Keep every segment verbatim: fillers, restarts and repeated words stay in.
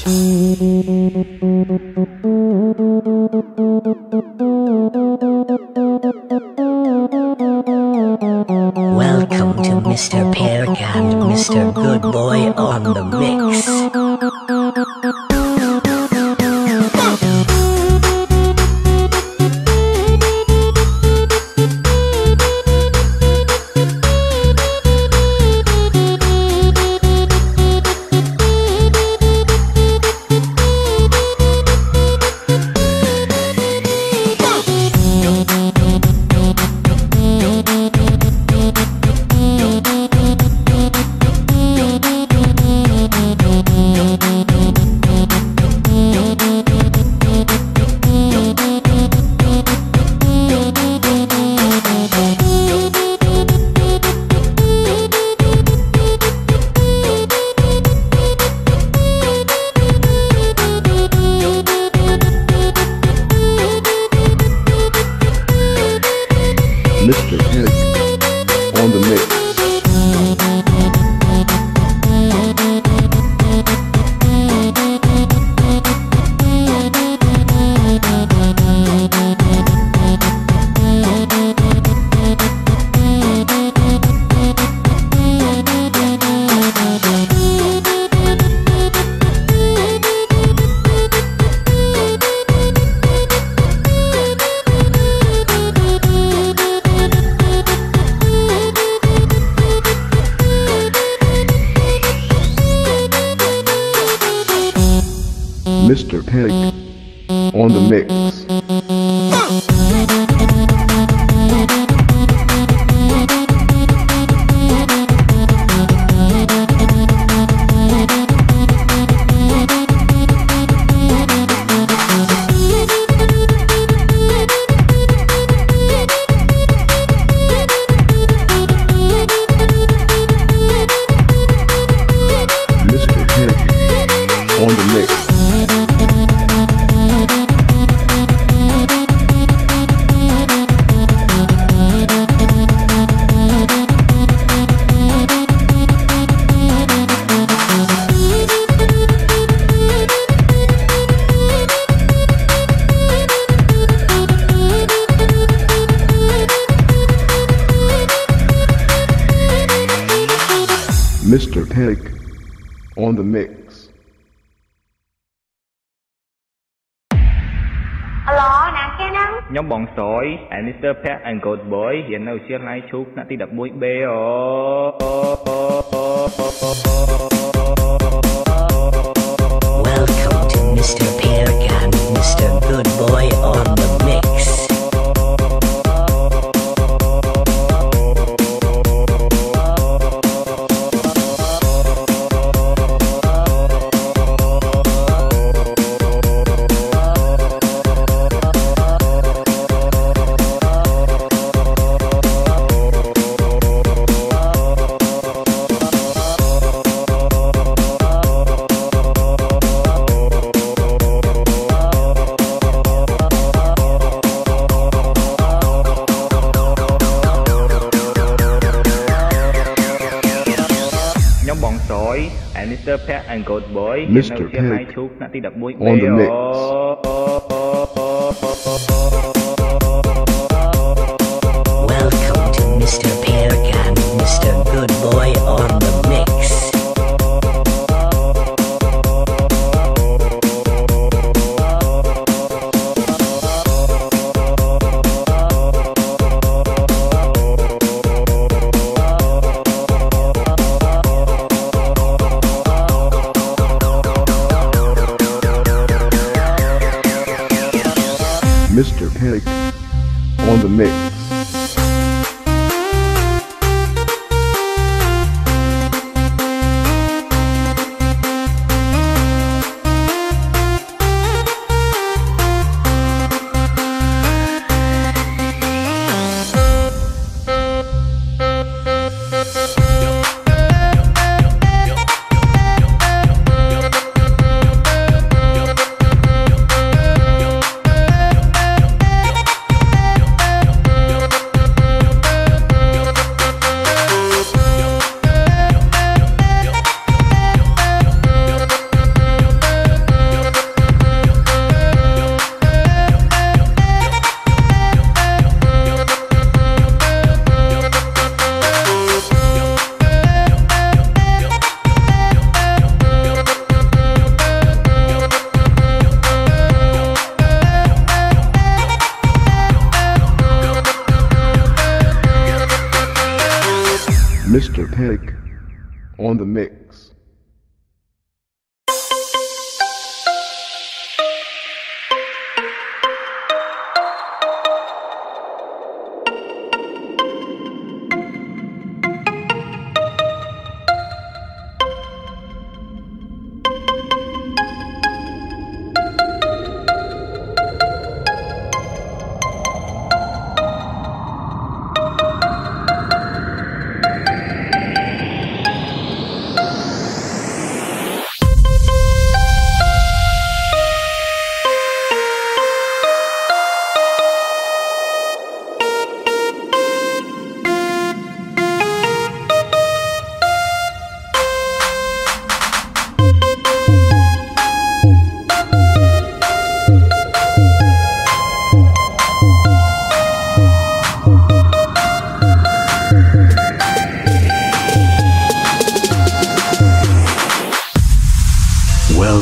Welcome to Mister Perik and Mister Good Boy on the mix. Mister Perik on the mix. Mister Perik on the mix. Mister Perik on the mix. Mister Perik on the mix. Alo, nè cái nắng. Nhóm bọn sói, and Mister Perik and Good Boy hiệnនៅជាថ្ងៃឈូកណាទីeleven B អូ Welcome to Mister Perik and Mister Good Boy on the mix. and Mister Perik and Good Boy hiện Mister នៅជាថ្ងៃ Perik ឈូកណាទីeleven B on the mix. Welcome to Mister Perik and Mister Good Boy on the mix. Mister Perik on the mix.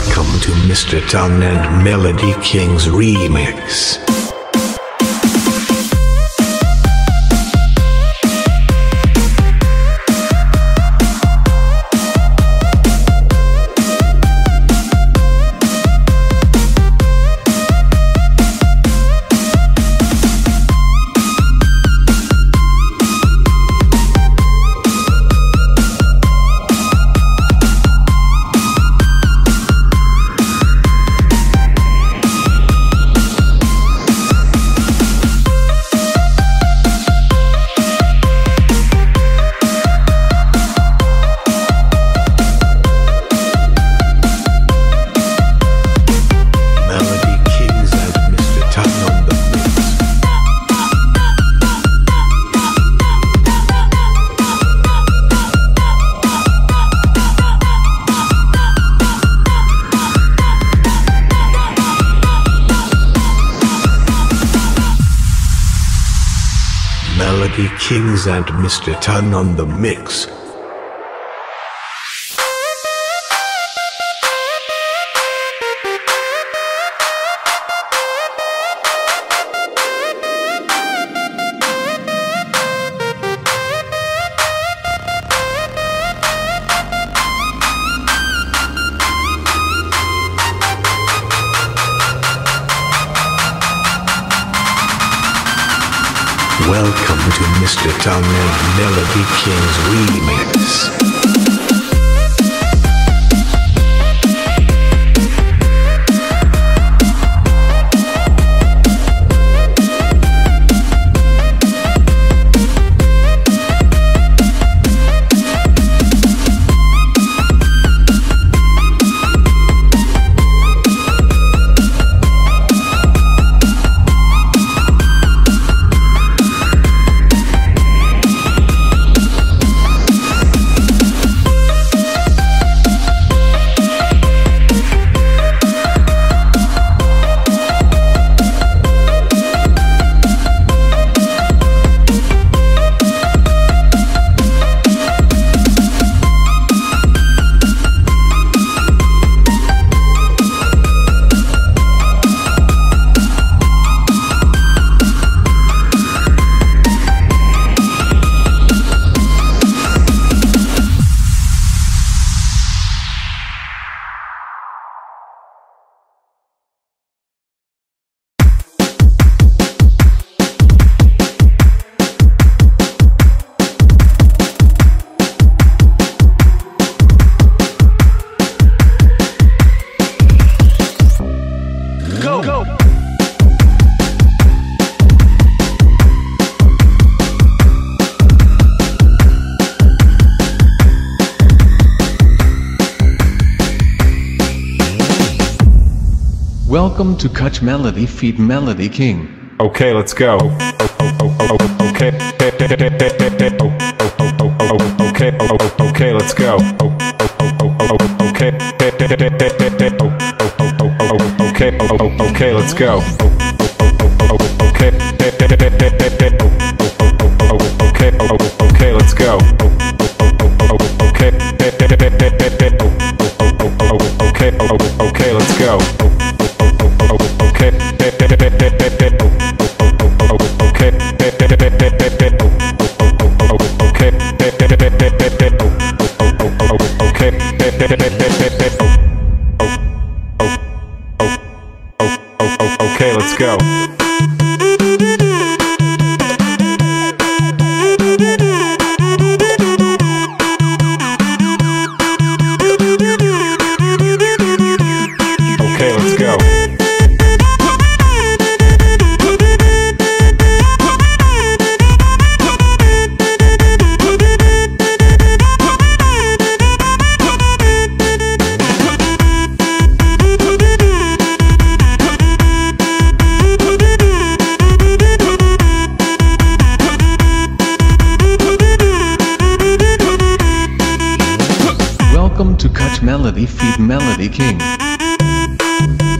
Welcome to Mister Tongue and Melody King's remix. Melody Kings and Mister Tongue on the mix. Welcome to Mister Tongue and Melody King's remix. Welcome to Kutch Melody feat Melody King. Okay, let's go. Okay, okay, okay, let's go. Okay, okay, okay, let's go. Okay, okay, okay, let's go. Okay, okay, okay, let's go. Okay, let's go. Okay, let's go. Welcome to Kutch Melody feat Melody King.